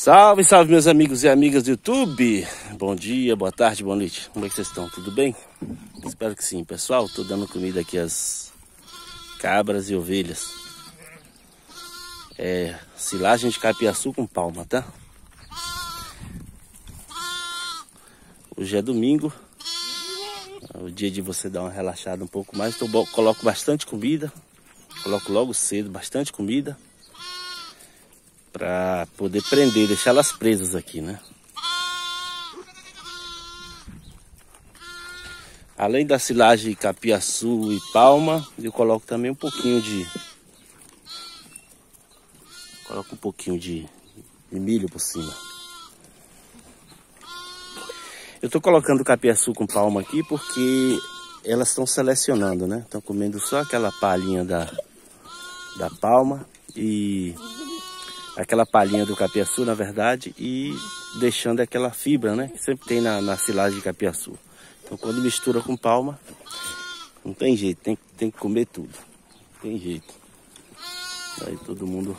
Salve, salve meus amigos e amigas do YouTube. Bom dia, boa tarde, boa noite. Como é que vocês estão? Tudo bem? Espero que sim, pessoal. Tô dando comida aqui às cabras e ovelhas. Silagem de capiaçu com palma, tá? Hoje é domingo. É o dia de você dar uma relaxada um pouco mais. Então coloco bastante comida. Coloco logo cedo bastante comida. Para poder prender, deixar elas presas aqui, né? Além da silagem capiaçu e palma, eu coloco também um pouquinho de... Coloco um pouquinho de milho por cima. Eu tô colocando capiaçu com palma aqui porque elas estão selecionando, né? Estão comendo só aquela palhinha da palma e... aquela palhinha do capiaçu, na verdade, e deixando aquela fibra, né, que sempre tem na silagem de capiaçu. Então, quando mistura com palma, não tem jeito, tem que comer tudo. Não tem jeito. Aí todo mundo...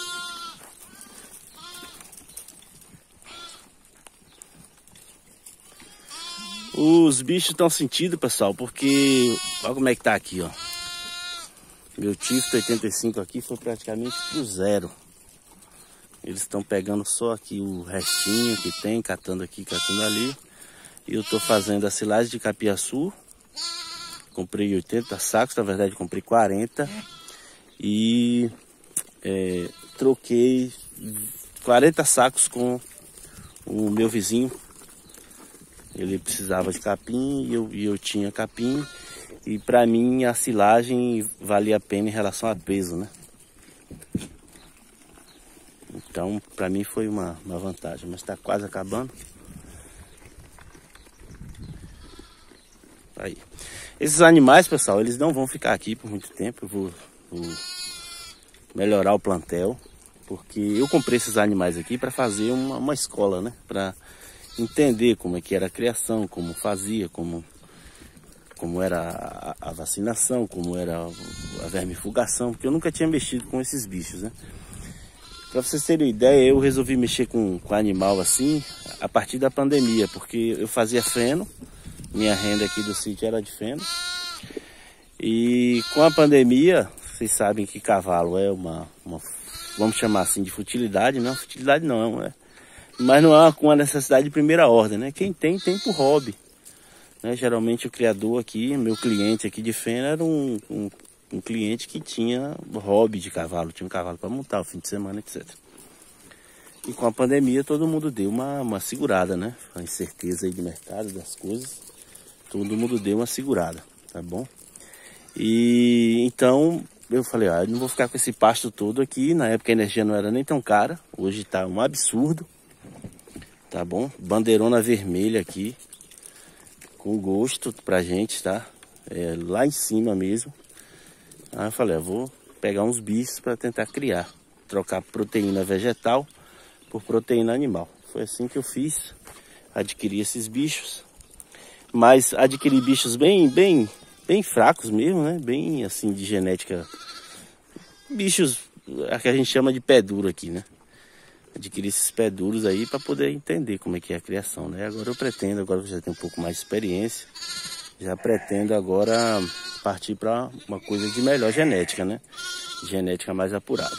Os bichos estão sentindo, pessoal, porque... olha como é que tá aqui, ó. Meu Tifto 85 aqui foi praticamente pro zero. Eles estão pegando só aqui o restinho que tem, catando aqui, catando ali. E eu tô fazendo a silagem de capiaçu. Comprei 80 sacos, na verdade comprei 40. E troquei 40 sacos com o meu vizinho. Ele precisava de capim e eu tinha capim. E pra mim a silagem valia a pena em relação a peso, né? Então, para mim foi uma vantagem, mas está quase acabando. Aí. Esses animais, pessoal, eles não vão ficar aqui por muito tempo. Eu vou melhorar o plantel, porque eu comprei esses animais aqui para fazer uma escola, né? Para entender como é que era a criação, como fazia, como era a vacinação, como era a vermifugação, porque eu nunca tinha mexido com esses bichos, né? Para vocês terem ideia, eu resolvi mexer com animal assim a partir da pandemia, porque eu fazia feno, minha renda aqui do sítio era de feno. E com a pandemia, vocês sabem que cavalo é uma vamos chamar assim de futilidade, não é futilidade não, mas não é uma necessidade de primeira ordem, né? Quem tem por hobby, né? Geralmente o criador aqui, meu cliente aqui de feno era um cliente que tinha hobby de cavalo, tinha um cavalo para montar o fim de semana, etc. E com a pandemia todo mundo deu uma segurada, né? A incerteza aí de mercado, das coisas, todo mundo deu uma segurada, tá bom? E então eu falei, eu não vou ficar com esse pasto todo aqui. Na época a energia não era nem tão cara, hoje tá um absurdo, tá bom? Bandeirona vermelha aqui, com gosto pra gente, tá? Lá em cima mesmo. Aí eu falei, eu vou pegar uns bichos para tentar criar, trocar proteína vegetal por proteína animal. Foi assim que eu fiz, adquiri esses bichos, mas adquiri bichos bem fracos mesmo, né? Bem assim de genética, bichos que a gente chama de pé duro aqui, né? Adquiri esses pé duros aí para poder entender como é que é a criação, né? Agora eu pretendo, agora que eu já tenho um pouco mais de experiência, já pretendo agora partir para uma coisa de melhor genética, né? Genética mais apurada.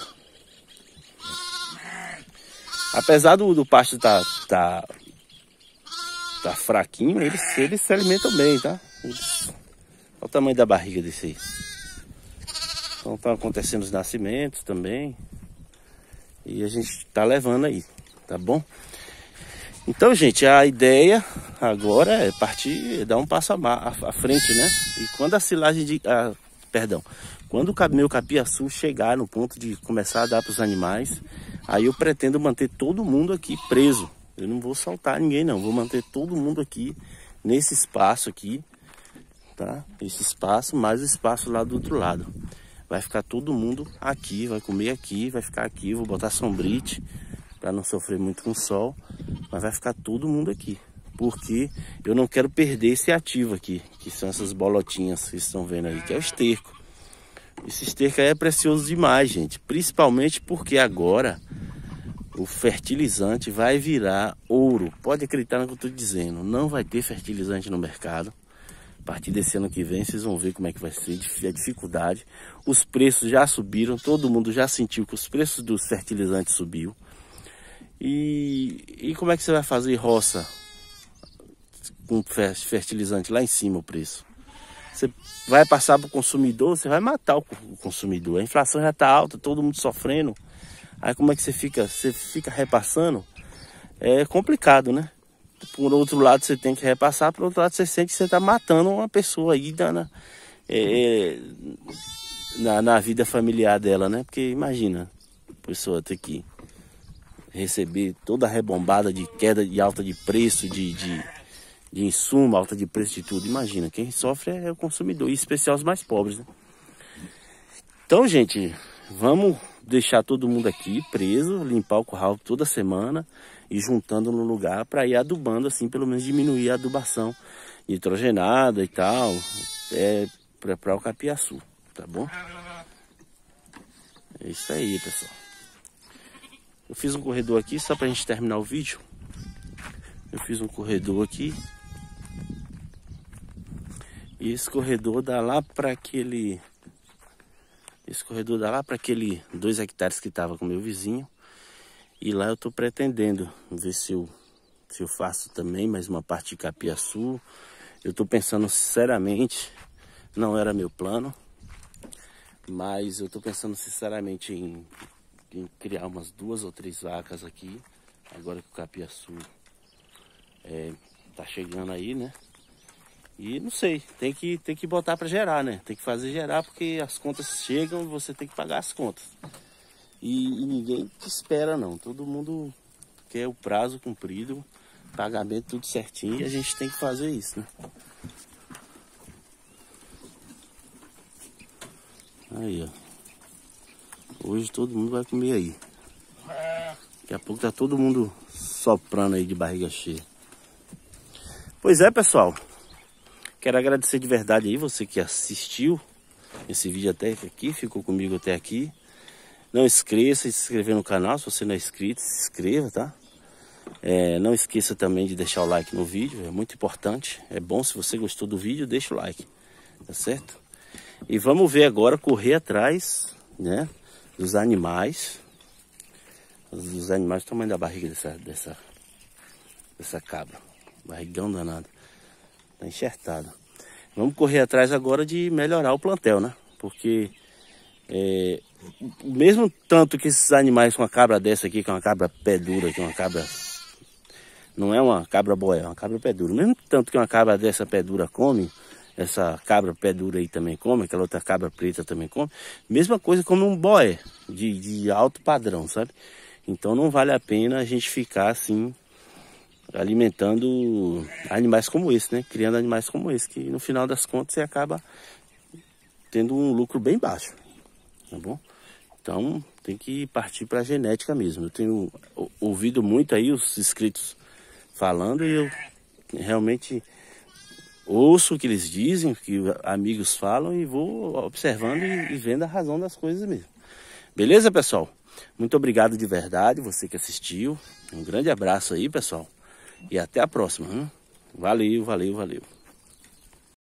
Apesar do pasto tá fraquinho, eles se alimentam bem, tá? Olha o tamanho da barriga desse aí. Então estão acontecendo os nascimentos também. E a gente tá levando aí, tá bom? Então, gente, a ideia agora é partir, dar um passo à frente, né? E quando a silagem quando o meu capiaçu chegar no ponto de começar a dar para os animais, aí eu pretendo manter todo mundo aqui preso. Eu não vou soltar ninguém, não. Vou manter todo mundo aqui, nesse espaço aqui, tá? Esse espaço, mais o espaço lá do outro lado. Vai ficar todo mundo aqui, vai comer aqui, vai ficar aqui. Vou botar sombrite para não sofrer muito com o sol, mas vai ficar todo mundo aqui, porque eu não quero perder esse ativo aqui, que são essas bolotinhas que vocês estão vendo aí, que é o esterco. Esse esterco aí é precioso demais, gente, principalmente porque agora o fertilizante vai virar ouro. Pode acreditar no que eu estou dizendo. Não vai ter fertilizante no mercado. A partir desse ano que vem, vocês vão ver como é que vai ser a dificuldade. Os preços já subiram, todo mundo já sentiu que os preços dos fertilizantes subiu. E como é que você vai fazer roça com fertilizante lá em cima o preço? Você vai passar para o consumidor, você vai matar o consumidor. A inflação já está alta, todo mundo sofrendo. Aí como é que você fica? Você fica repassando? É complicado, né? Por outro lado você tem que repassar, por outro lado você sente que você está matando uma pessoa aí na vida familiar dela, né? Porque imagina, a pessoa ter que receber toda a rebombada de queda de alta de preço, de insumo, alta de preço de tudo. Imagina, quem sofre é o consumidor, em especial os mais pobres, né? Então, gente, vamos deixar todo mundo aqui preso, limpar o curral toda semana e juntando no lugar para ir adubando, assim, pelo menos diminuir a adubação nitrogenada e tal, para o capiaçu, tá bom? É isso aí, pessoal. Eu fiz um corredor aqui só pra gente terminar o vídeo. Eu fiz um corredor aqui. E esse corredor dá lá para aquele... Esse corredor dá lá para aquele 2 hectares que tava com meu vizinho. E lá eu tô pretendendo ver se eu faço também mais uma parte de capiaçu. Eu tô pensando sinceramente, não era meu plano, mas eu tô pensando sinceramente em criar umas 2 ou 3 vacas aqui. Agora que o capiaçu tá chegando aí, né? E não sei, tem que botar para gerar, né? Tem que fazer gerar porque as contas chegam e você tem que pagar as contas. E ninguém te espera não, todo mundo quer o prazo cumprido, pagamento tudo certinho e a gente tem que fazer isso, né? Aí, ó. Hoje todo mundo vai comer aí. Daqui a pouco tá todo mundo soprando aí de barriga cheia. Pois é, pessoal. Quero agradecer de verdade aí você que assistiu esse vídeo até aqui, ficou comigo até aqui. Não esqueça de se inscrever no canal, se você não é inscrito, se inscreva, tá? Não esqueça também de deixar o like no vídeo, é muito importante. É bom, se você gostou do vídeo, deixa o like, tá certo? E vamos ver agora, correr atrás, né, dos animais. Dos animais, o tamanho da barriga dessa cabra. Barrigão danado. Tá enxertado. Vamos correr atrás agora de melhorar o plantel, né? Porque mesmo tanto que esses animais com uma cabra dessa aqui, que é uma cabra pé dura, que é uma cabra... Não é uma cabra boé, é uma cabra pé dura. Mesmo tanto que uma cabra dessa pé dura come, essa cabra pé dura aí também come, aquela outra cabra preta também come. Mesma coisa come um boé de alto padrão, sabe? Então não vale a pena a gente ficar assim... alimentando animais como esse, né? Criando animais como esse, que no final das contas você acaba tendo um lucro bem baixo, tá bom? Então tem que partir para a genética mesmo. Eu tenho ouvido muito aí os inscritos falando e eu realmente ouço o que eles dizem, o que amigos falam e vou observando e vendo a razão das coisas mesmo. Beleza, pessoal? Muito obrigado de verdade, você que assistiu. Um grande abraço aí, pessoal. E até a próxima. Valeu, valeu, valeu.